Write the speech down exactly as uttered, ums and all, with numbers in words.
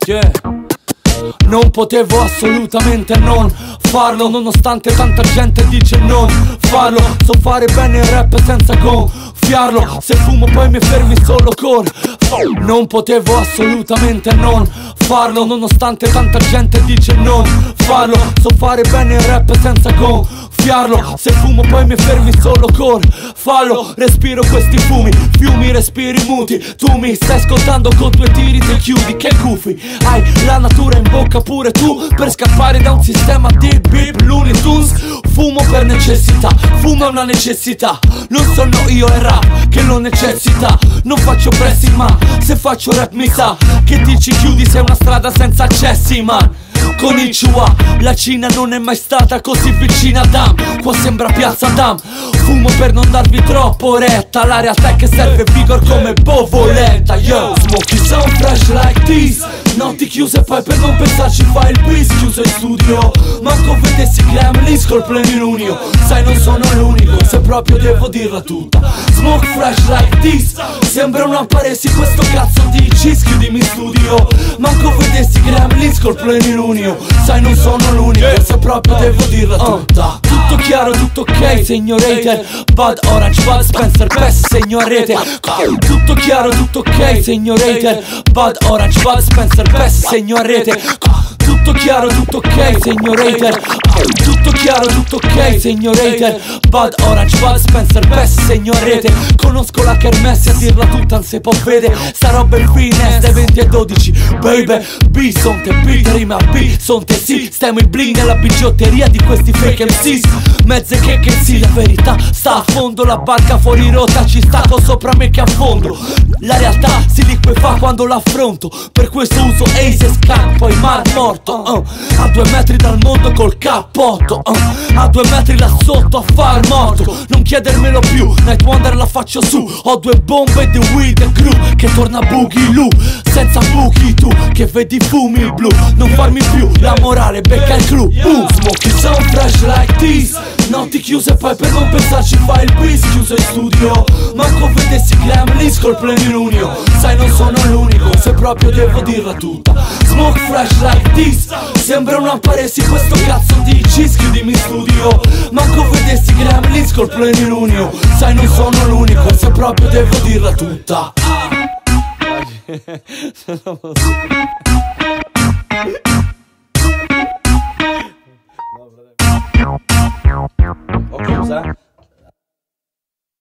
Yeah. Non potevo assolutamente non farlo, nonostante tanta gente dice non farlo. So fare bene il rap senza gonfiarlo. Se fumo poi mi fermi solo con non potevo assolutamente non farlo, nonostante tanta gente dice non farlo. So fare bene il rap senza gonfiarlo. Se fumo poi mi fermi solo con fallo. Respiro questi fumi, fiumi, respiri muti. Tu mi stai ascoltando con due tiri ti chiudi. Che gufi, hai la natura in bocca pure tu. Per scappare da un sistema di beep Looney Tunes. Fumo per necessità, fumo è una necessità. Non sono io il rap che lo necessita. Non faccio pressing ma se faccio rap mi sa che ti ci chiudi, sei una strada senza accessi man. Con il Chua, la Cina non è mai stata così vicina ad Am. Qua sembra Piazza Dam. Fumo per non darvi troppo retta. La realtà è che serve vigor come bovoletta. Yo, smoky sound fresh like this. Notti chiuse poi per non pensarci fai il bis. Chiuso in studio, manco vedessi Gremlins col plenilunio. Sai non sono l'unico, se proprio devo dirla tutta. Smoke fresh like this. Sembra un apparecchio questo cazzo di cheese. Chiudimi in studio, manco vedessi Gremlins col plenilunio. Sai non sono l'unico, se proprio devo dirla tutta. Tutto chiaro, tutto ok, signor hater. Bud Orange, Bud Spencer, Best, signor rete. Tutto chiaro, tutto ok, signor hater. Bud Orange, Bud Spencer, Best, signor rete. Tutto chiaro, tutto ok, signor hater. Tutto chiaro, tutto ok, signor hater. Bud Orange, Bud Spencer, Best, signor rete. Conosco la kermesse, a dirla tutta non si può vedere. Sta roba è finesse, dai venti e dodici. Baby, B, son te B, rima B, son te sì. Stiamo il bling nella bigiotteria di questi fake M Cs. Mezze che che sì, la verità sta a fondo. La barca fuori rotta ci sta con sopra me che affondo. La realtà si liquefa quando l'affronto. Per questo uso Ace e Scan, poi Mar morto. Uh, a due metri dal mondo col cappotto, uh, a due metri là sotto a far morto. Non chiedermelo più, Night Wonder la faccio su. Ho due bombe di weed e crew che torna Boogie Lou. Senza buchi tu che vedi fumi blu. Non farmi più la morale, becca il crew. uh, Smoky sound fresh like this. Notti chiuse poi per non pensarci fai il bis. Chiuso in studio, manco vedessi Gremlins col plenilunio. Sai non sono l'unico, se proprio devo dirla tutta. Smoke fresh like this. Sembra un apparecchio questo cazzo di cheese. Chiudimi in studio, manco vedessi Gremlins col plenilunio. Sai non sono l'unico, se proprio devo dirla tutta. Ho chiusa?